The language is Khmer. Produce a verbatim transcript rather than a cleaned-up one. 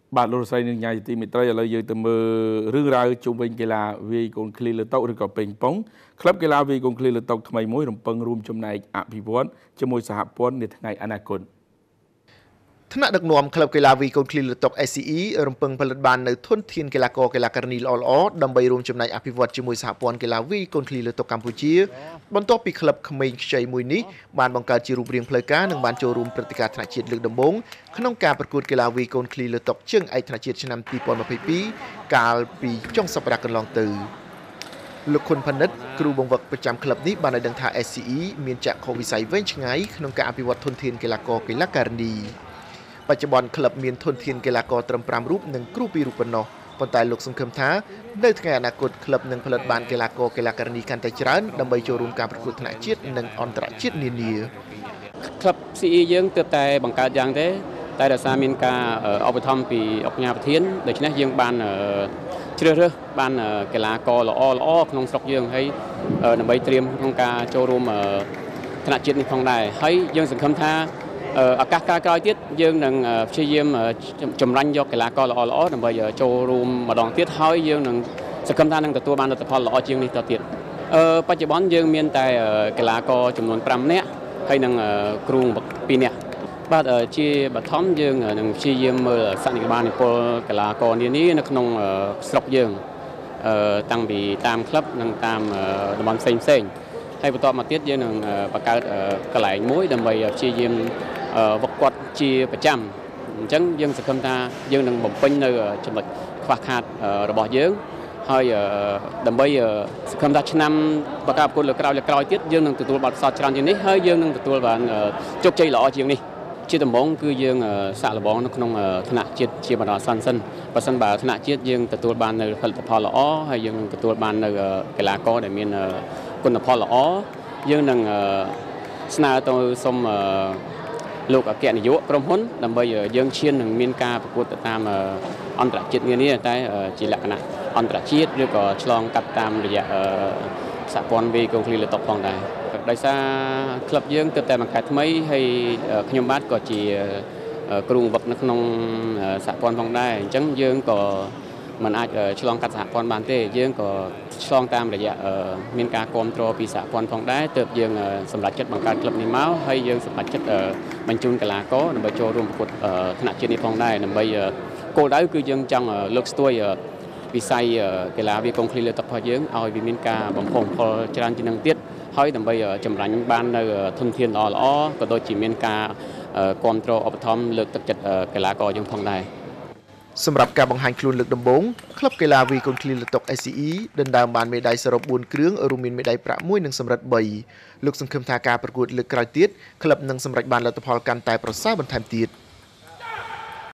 bạn lô say nhưng nhà thì mình trai là giờ từ mơ rương ra chung bên cái là vì còn clear là tàu rồi có ping pong club cái là vì còn clear là tàu thay mối đồng băng room trong này à vì vốn cho môi xã hội vốn để ngày anaconda ថ្នាក់ដឹកនាំក្លឹបកីឡាវីកូនឃ្លីលើតុ เอ ซี อี រំពឹងផលិតបាននៅធនធានកីឡាករកីឡាការិនីល្អៗដើម្បីរួមចំណែកអភិវឌ្ឍជាមួយសហព័ន្ធកីឡាវីកូនឃ្លីលើតុកម្ពុជាបន្ទាប់ពីក្លឹបក្មេងខ្ចីមួយនេះបានបង្កើតជារូបរាងផ្លូវការនិងបានចូលរួមព្រឹត្តិការណ៍ថ្នាក់ជាតិលើកដំបូងក្នុងការប្រកួតកីឡាវីកូនឃ្លីលើតុជើងឯកថ្នាក់ជាតិឆ្នាំ ពីរពាន់ម្ភៃពីរ កាលពីចុងសប្តាហ៍កន្លងទៅលោកខុនផានិតគ្រូបង្វឹកប្រចាំក្លឹបនេះបានឲ្យដឹងថា เอ ซี อี មានចក្ខុវិស័យវែងឆ្ងាយក្នុងការអភិវឌ្ឍធនធានកីឡាករកីឡាការិនីបច្ចុប្បន្នក្លឹបមានធនធានកីឡាករត្រឹម 5 រូបនិងគ្រូ ពីរ រូបប៉ុណ្ណោះប៉ុន្តែលោកសង្ឃឹមថានៅថ្ងៃអនាគតក្លឹបនឹងផលិតបានកីឡាករកីឡាការិនីកាន់តែច្រើនដើម្បីចូលរួមការប្រកួតថ្នាក់ជាតិនិងអន្តរជាតិនានាក្លឹប ซี อี យើងទើបតែបង្កើតយ៉ាងទេតែដោយសារមានការឧបត្ថម្ភពីអង្គការប្រធានដូច្នេះយើងបានជ្រើសរើសបានកីឡាករល្អល្អក្នុងស្រុកយើងហើយដើម្បីត្រៀមក្នុងការចូលរួមថ្នាក់ជាតិនេះផងដែរហើយយើងសង្ឃឹមថាឱកាសក្រោយទៀតយើងនឹងព្យាយាមចម្រាញ់យកកីឡាករល្អៗដើម្បីចូលរួមម្ដងទៀតហើយយើងនឹងសង្ឃឹមថានឹងទទួលបានលទ្ធផលល្អជាងនេះទៅទៀតបច្ចុប្បន្នយើងមានតែកីឡាករចំនួន 5 នាក់ហើយនឹងគ្រូពីរនាក់បាទជាបឋមយើងនឹងព្យាយាមមើលសក្តិភាពនិពលកីឡាករនានានៅក្នុងស្រុកយើងតាំងពីតាមក្លឹបនិងតាមតំបន់ផ្សេងផ្សេងហើយបន្តមកទៀតយើងនឹងបង្កើតកន្លែងមួយដើម្បីព្យាយាមវឹកគាត់ជាប្រចាំអញ្ចឹងយើងសង្ឃឹមថាយើងនឹងបំពេញនៅចំណុចខ្វះខាតរបស់យើងហើយដើម្បីសង្ឃឹមថាឆ្នាំបកប្រកួតលើក្រោយលើក្រោយទៀតយើងនឹងទទួលបទពិសោធន៍ច្រើនជាងនេះហើយយើងនឹងទទួលបានជោគជ័យល្អជាងនេះជាដំបូងគឺយើងសាកល្បងនៅក្នុងថ្នាក់ជាតិជាបណ្ដោះអាសន្នសិនបើសិនបើថ្នាក់ជាតិយើងទទួលបាននៅផលិតផលល្អហើយយើងនឹងទទួលបាននៅកីឡាករដែលមានគុណផលល្អយើងនឹងស្នើទៅសុំលោកអគ្គនាយកក្រុមហ៊ុនដើម្បីយើងឈាននឹងមានការប្រកួតទៅតាមអន្តរជាតិនានាតែជាលក្ខណៈអន្តរជាតិឬក៏ឆ្លងកាត់តាមរយៈសហព័ន្ធវីកូនឃ្លីលើតុផងដែរដោយសារក្លឹបយើងទើបតែបង្កើតថ្មីហើយខ្ញុំបាទក៏ជាគ្រូបង្វឹកនៅក្នុងសហព័ន្ធផងដែរអញ្ចឹងយើងក៏មិនអាចឆ្លងកាត់សហព័ន្ធបានទេយើងក៏ឆ្លងតាមរយៈមានការគ្រប់គ្រងពីសហព័ន្ធផងដែរទើបយើងសម្រេចចិត្តបង្កើតក្លឹបនេះមកហើយយើងសម្រេចចិត្តបញ្ជូនកីឡាករដើម្បីចូលរួមប្រកួតថ្នាក់ជាតិនេះផងដែរដើម្បីគោលដៅគឺយើងចង់លើកស្ទួយវិស័យកីឡាវាយកូនឃ្លីលើតុរបស់យើងឲ្យវាមានការបំផុសបំផុលច្រើនជាងនឹងទៀតហើយដើម្បីចម្រាញ់បាននៅធនធានល្អល្អក៏ដូចជាមានការគ្រប់គ្រងឧបត្ថម្ភលើកទឹកចិត្តកីឡាករយើងផងដែរសម្រាប់ការបង្ហាញខ្លួនលើកដំបូងក្លឹបកីឡាវីកូនឃ្លីលើតុ เอ ซี อี ដណ្ដើមបានមេដាយសរុប បួន គ្រឿងរួមមានមេដាយប្រាក់មួយនិងសំរឹទ្ធ បីលោកសង្ឃឹមថាការប្រកួតលើកក្រោយទៀតក្លឹបនឹងសម្រេចបានលទ្ធផលកាន់តែប្រសើរបន្ថែមទៀត